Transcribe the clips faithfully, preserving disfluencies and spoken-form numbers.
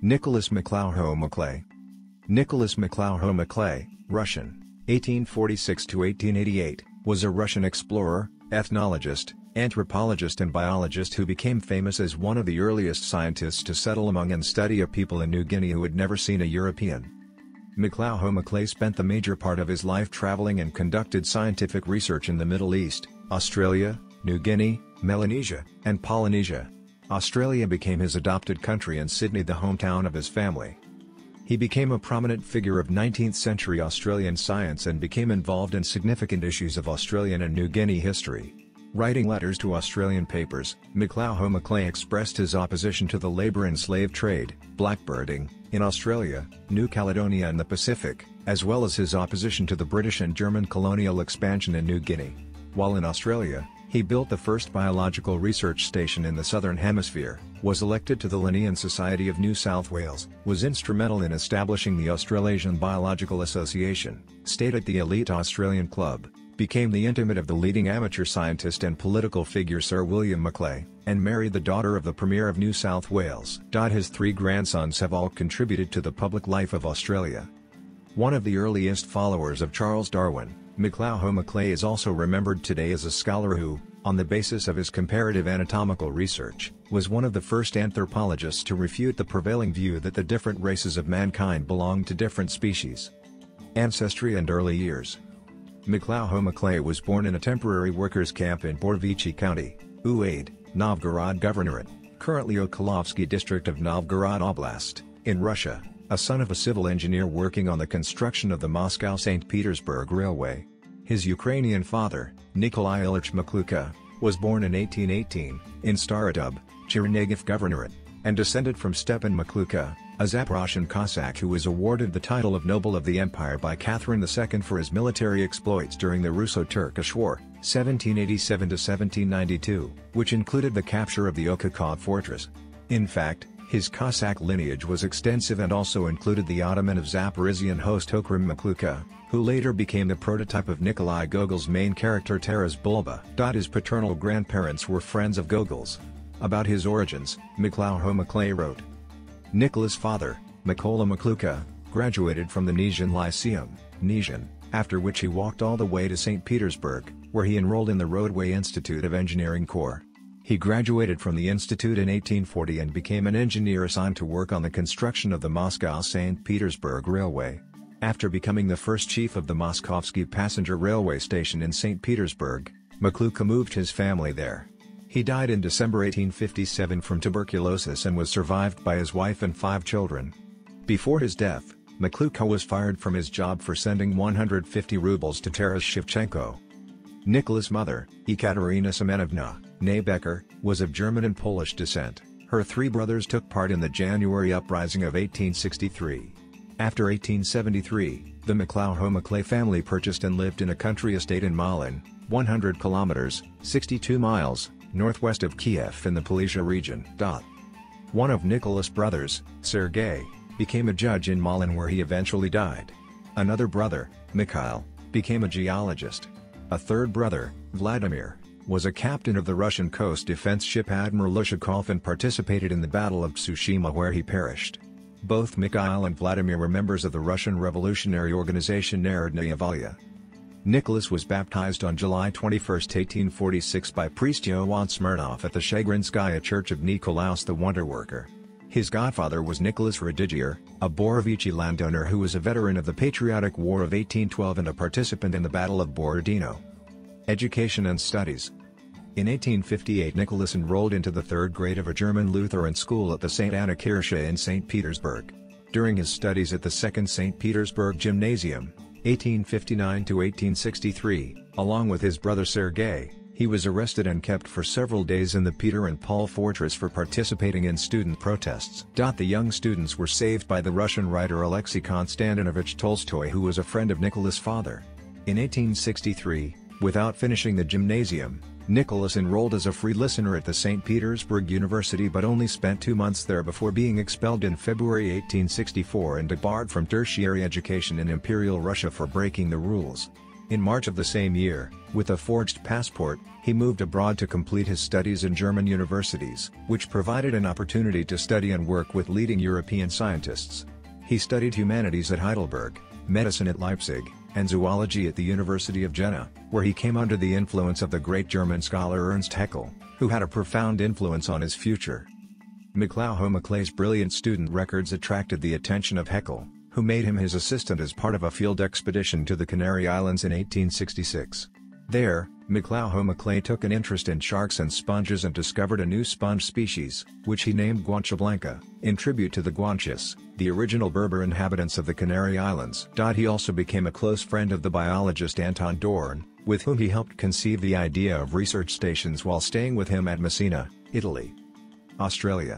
Nicholas Miklauho-Maclay. Nicholas Miklauho-Maclay, Russian, eighteen forty-six to eighteen eighty-eight, was a Russian explorer, ethnologist, anthropologist and biologist who became famous as one of the earliest scientists to settle among and study a people in New Guinea who had never seen a European. Miklauho-Maclay spent the major part of his life traveling and conducted scientific research in the Middle East, Australia, New Guinea, Melanesia, and Polynesia. Australia became his adopted country and Sydney the hometown of his family. He became a prominent figure of nineteenth century Australian science and became involved in significant issues of Australian and New Guinea history. Writing letters to Australian papers, Miklauho-Maclay expressed his opposition to the labour and slave trade, blackbirding, in Australia, New Caledonia and the Pacific, as well as his opposition to the British and German colonial expansion in New Guinea. While in Australia, he built the first biological research station in the Southern Hemisphere, was elected to the Linnean Society of New South Wales, was instrumental in establishing the Australasian Biological Association, stayed at the elite Australian Club, became the intimate of the leading amateur scientist and political figure Sir William Maclay, and married the daughter of the Premier of New South Wales. His three grandsons have all contributed to the public life of Australia. One of the earliest followers of Charles Darwin, Miklauho-Maclay is also remembered today as a scholar who, on the basis of his comparative anatomical research, was one of the first anthropologists to refute the prevailing view that the different races of mankind belonged to different species. Ancestry and early years. Miklauho-Maclay was born in a temporary workers' camp in Borvichi County, Uaid, Novgorod Governorate, currently Okhalovsky district of Novgorod Oblast, in Russia, a son of a civil engineer working on the construction of the Moscow-Saint Petersburg Railway. His Ukrainian father, Nikolai Ilyich Makluka, was born in eighteen eighteen, in Starodub, Chernihiv Governorate, and descended from Stepan Makluka, a Zaporozhian Cossack who was awarded the title of Noble of the Empire by Catherine the Second for his military exploits during the Russo-Turkish War, seventeen eighty-seven to seventeen ninety-two, which included the capture of the Okakov fortress. In fact, his Cossack lineage was extensive and also included the Ottoman of Zaporizhian host Okrim Makluka, who later became the prototype of Nikolai Gogol's main character Taras Bulba. His paternal grandparents were friends of Gogol's. About his origins, Miklauho-Maclay wrote, Nicholas' father, Mykola Makluka, graduated from the Nizhyn Lyceum, Nizhyn, after which he walked all the way to Saint Petersburg, where he enrolled in the Roadway Institute of Engineering Corps. He graduated from the institute in eighteen forty and became an engineer assigned to work on the construction of the Moscow-Saint Petersburg Railway. After becoming the first chief of the Moskovsky passenger railway station in Saint Petersburg, Makluka moved his family there. He died in December eighteen fifty-seven from tuberculosis and was survived by his wife and five children. Before his death, Makluka was fired from his job for sending one hundred fifty rubles to Taras Shevchenko. Nicholas' mother, Ekaterina Semenovna, née Becker, was of German and Polish descent. Her three brothers took part in the January uprising of eighteen sixty-three. After eighteen seventy-three, the Miklauho-Maclay family purchased and lived in a country estate in Malin, one hundred kilometers, sixty-two miles, northwest of Kiev in the Polessia region. One of Nicholas' brothers, Sergei, became a judge in Malin where he eventually died. Another brother, Mikhail, became a geologist. A third brother, Vladimir, was a captain of the Russian coast defense ship Admiral Lushakov and participated in the Battle of Tsushima where he perished. Both Mikhail and Vladimir were members of the Russian revolutionary organization Narodnaya Volya. Nicholas was baptized on July twenty-first, eighteen forty-six by priest Yoan Smirnov at the Shagrinskaya Church of Nikolaus the Wonder Worker. His godfather was Nicholas Radigier, a Borovichi landowner who was a veteran of the Patriotic War of eighteen twelve and a participant in the Battle of Borodino. Education and studies. In eighteen fifty-eight Nicholas enrolled into the third grade of a German Lutheran school at the Saint Anna Kirche in Saint Petersburg. During his studies at the Second Saint Petersburg Gymnasium, eighteen fifty-nine to eighteen sixty-three, along with his brother Sergei, he was arrested and kept for several days in the Peter and Paul Fortress for participating in student protests. The young students were saved by the Russian writer Alexei Konstantinovich Tolstoy, who was a friend of Nicholas' father. In eighteen sixty-three, without finishing the gymnasium, Nicholas enrolled as a free listener at the Saint Petersburg University but only spent two months there before being expelled in February eighteen sixty-four and debarred from tertiary education in Imperial Russia for breaking the rules. In March of the same year, with a forged passport, he moved abroad to complete his studies in German universities, which provided an opportunity to study and work with leading European scientists. He studied humanities at Heidelberg, medicine at Leipzig, and zoology at the University of Jena, where he came under the influence of the great German scholar Ernst Haeckel, who had a profound influence on his future. Miclau Maclay's brilliant student records attracted the attention of Haeckel, who made him his assistant as part of a field expedition to the Canary Islands in eighteen sixty-six. There, Miclau Maclay took an interest in sharks and sponges and discovered a new sponge species, which he named Guancha blanca, in tribute to the Guanches, the original Berber inhabitants of the Canary Islands. He also became a close friend of the biologist Anton Dohrn, with whom he helped conceive the idea of research stations while staying with him at Messina, Italy. Australia.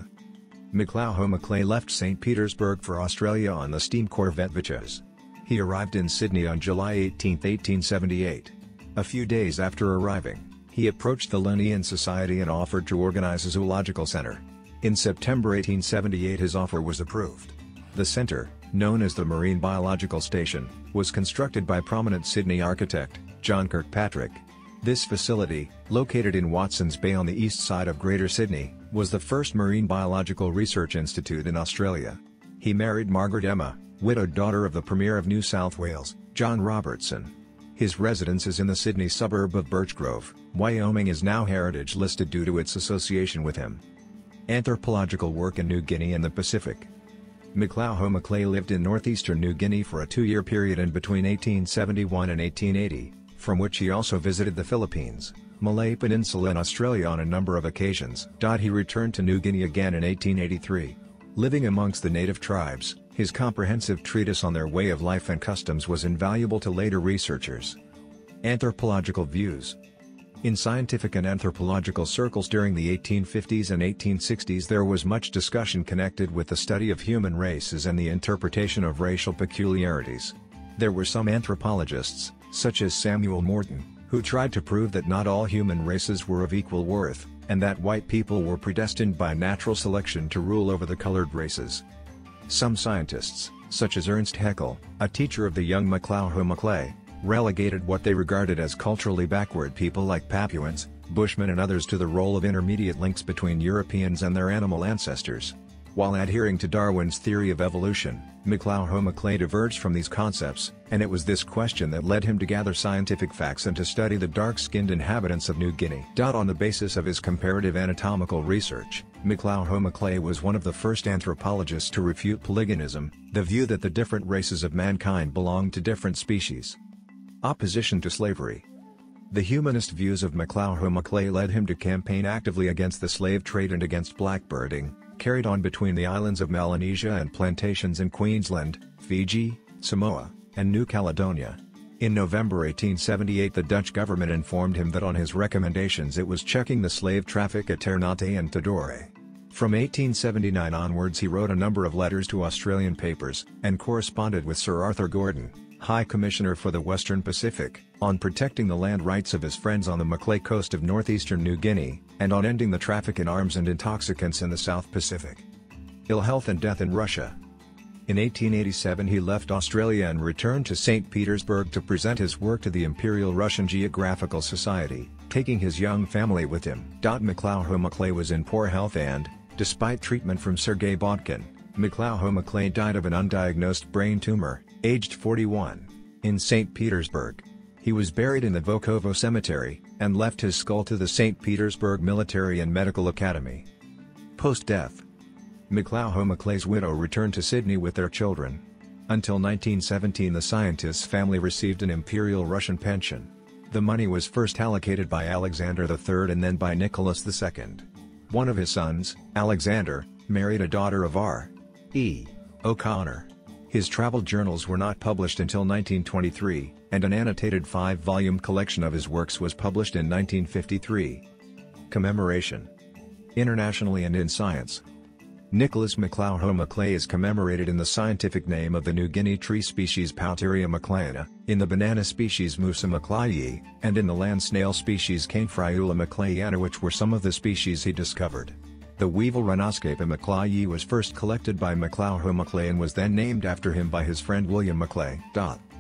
Miclau Maclay left Saint Petersburg for Australia on the steam corvette Vichez. He arrived in Sydney on July eighteenth eighteen seventy-eight. A few days after arriving, he approached the Linnean Society and offered to organize a zoological center. In September eighteen seventy-eight his offer was approved. The center, known as the Marine Biological Station, was constructed by prominent Sydney architect, John Kirkpatrick. This facility, located in Watsons Bay on the east side of Greater Sydney, was the first marine biological research institute in Australia. He married Margaret Emma, widowed daughter of the Premier of New South Wales, John Robertson. His residence is in the Sydney suburb of Birchgrove. Wyoming is now heritage listed due to its association with him. Anthropological work in New Guinea and the Pacific. Miclau Maclay lived in northeastern New Guinea for a two-year period in between eighteen seventy-one and eighteen eighty, from which he also visited the Philippines, Malay Peninsula and Australia on a number of occasions. He returned to New Guinea again in eighteen eighty-three. Living amongst the native tribes, his comprehensive treatise on their way of life and customs was invaluable to later researchers. Anthropological views. In scientific and anthropological circles during the eighteen fifties and eighteen sixties there was much discussion connected with the study of human races and the interpretation of racial peculiarities. There were some anthropologists, such as Samuel Morton, who tried to prove that not all human races were of equal worth, and that white people were predestined by natural selection to rule over the colored races. Some scientists, such as Ernst Haeckel, a teacher of the young Miclau Maclay, relegated what they regarded as culturally backward people like Papuans, Bushmen and others to the role of intermediate links between Europeans and their animal ancestors. While adhering to Darwin's theory of evolution, Miclau Maclay diverged from these concepts, and it was this question that led him to gather scientific facts and to study the dark-skinned inhabitants of New Guinea. On the basis of his comparative anatomical research, Miclau Maclay was one of the first anthropologists to refute polygenism, the view that the different races of mankind belonged to different species. Opposition to slavery. The humanist views of Miclau Maclay led him to campaign actively against the slave trade and against blackbirding, carried on between the islands of Melanesia and plantations in Queensland, Fiji, Samoa, and New Caledonia. In November eighteen seventy-eight the Dutch government informed him that on his recommendations it was checking the slave traffic at Ternate and Tidore. From eighteen seventy-nine onwards he wrote a number of letters to Australian papers, and corresponded with Sir Arthur Gordon, High Commissioner for the Western Pacific, on protecting the land rights of his friends on the Maclay coast of northeastern New Guinea, and on ending the traffic in arms and intoxicants in the South Pacific. Ill health and death in Russia. In eighteen eighty-seven he left Australia and returned to Saint Petersburg to present his work to the Imperial Russian Geographical Society, taking his young family with him. Miclau Maclay was in poor health and, despite treatment from Sergei Bodkin, Miclau Maclay died of an undiagnosed brain tumor, aged forty-one, in Saint Petersburg. He was buried in the Volkovo Cemetery, and left his skull to the Saint Petersburg Military and Medical Academy. Post-death. Miclau Maclay's widow returned to Sydney with their children. Until nineteen seventeen the scientist's family received an Imperial Russian pension. The money was first allocated by Alexander the Third and then by Nicholas the Second. One of his sons, Alexander, married a daughter of R E O'Connor. His travel journals were not published until nineteen twenty-three, and an annotated five-volume collection of his works was published in nineteen fifty-three. Commemoration. Internationally and in science. Nicholas Miclau Maclay is commemorated in the scientific name of the New Guinea tree species Pouteria maclayana, in the banana species Musa maclayi, and in the land snail species Cainfriula maclayana, which were some of the species he discovered. The weevil Rhinoscapa maclayi was first collected by Miclau Maclay and was then named after him by his friend William Maclay.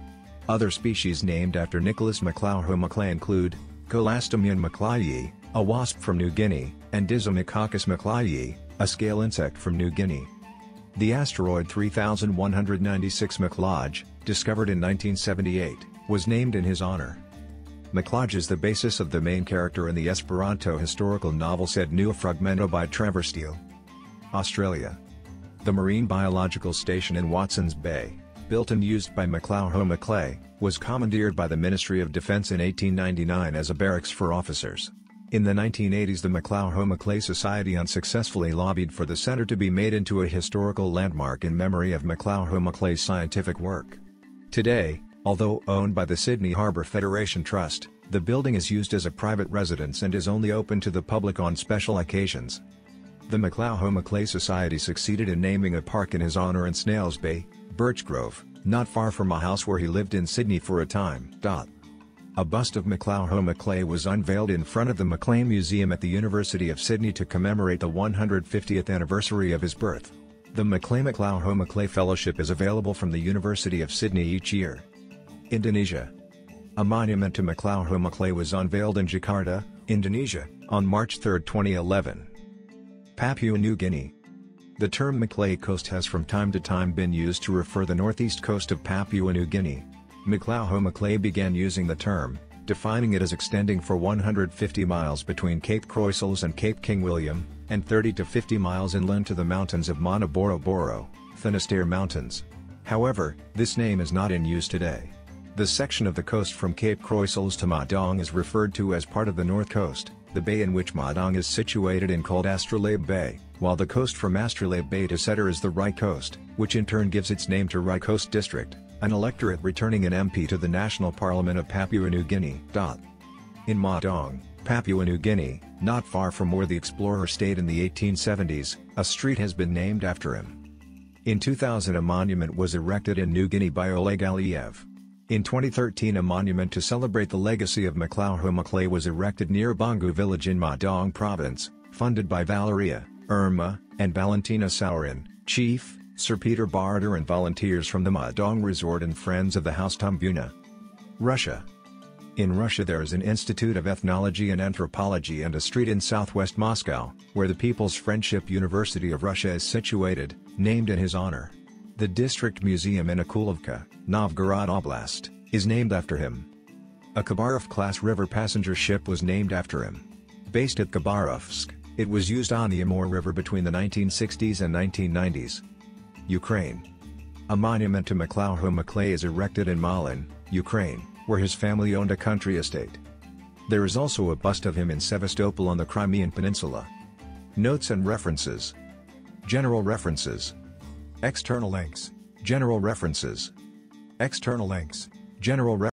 Other species named after Nicholas McClaughreau Maclay include Colastomion maclayi, a wasp from New Guinea, and Dizomicoccus maclayi, a scale insect from New Guinea. The asteroid three thousand one hundred ninety-six McLage, discovered in nineteen seventy-eight, was named in his honor. McLage is the basis of the main character in the Esperanto historical novel Sed Nua Fragmento by Trevor Steele. Australia. The Marine Biological Station in Watsons Bay, built and used by McClaughreau Maclay, was commandeered by the Ministry of Defence in eighteen ninety-nine as a barracks for officers. In the nineteen eighties the McClaughreau Maclay Society unsuccessfully lobbied for the centre to be made into a historical landmark in memory of McClaughreau Maclay's scientific work. Today, although owned by the Sydney Harbour Federation Trust, the building is used as a private residence and is only open to the public on special occasions. The McClaughreau Maclay Society succeeded in naming a park in his honour in Snails Bay, Birchgrove, not far from a house where he lived in Sydney for a time. A bust of McClaughreau Maclay was unveiled in front of the Maclay Museum at the University of Sydney to commemorate the one hundred fiftieth anniversary of his birth. The Maclay McClaughreau Maclay Fellowship is available from the University of Sydney each year. Indonesia. A monument to McClaughreau Maclay was unveiled in Jakarta, Indonesia, on March third twenty eleven. Papua New Guinea. The term Maclay Coast has from time to time been used to refer the northeast coast of Papua New Guinea. McClaughreau Maclay began using the term, defining it as extending for one hundred fifty miles between Cape Croiselles and Cape King William, and thirty to fifty miles inland to the mountains of Mana Boro Boro, Finisterre Mountains. However, this name is not in use today. The section of the coast from Cape Croiselles to Madong is referred to as part of the North Coast, the bay in which Madong is situated is called Astrolabe Bay, while the coast from Astrolabe Bay to Setter is the Rai Coast, which in turn gives its name to Rai Coast District, an electorate returning an M P to the National Parliament of Papua New Guinea. In Madong, Papua New Guinea, not far from where the explorer stayed in the eighteen seventies, a street has been named after him. In two thousand a monument was erected in New Guinea by Oleg Aliev. In twenty thirteen a monument to celebrate the legacy of McClaughreau Maclay was erected near Bangu village in Madong province, funded by Valeria, Irma, and Valentina Saurin, Chief, Sir Peter Barter and volunteers from the Madong Resort and Friends of the House Tambuna. Russia. In Russia there is an Institute of Ethnology and Anthropology and a street in southwest Moscow, where the People's Friendship University of Russia is situated, named in his honor. The District Museum in Akulovka, Novgorod Oblast, is named after him. A Khabarov-class river passenger ship was named after him. Based at Khabarovsk, it was used on the Amur River between the nineteen sixties and nineteen nineties. Ukraine. A monument to McClaughreau Maclay is erected in Malin, Ukraine, where his family owned a country estate. There is also a bust of him in Sevastopol on the Crimean Peninsula. Notes and references. General references. External links. General references. External links. General references.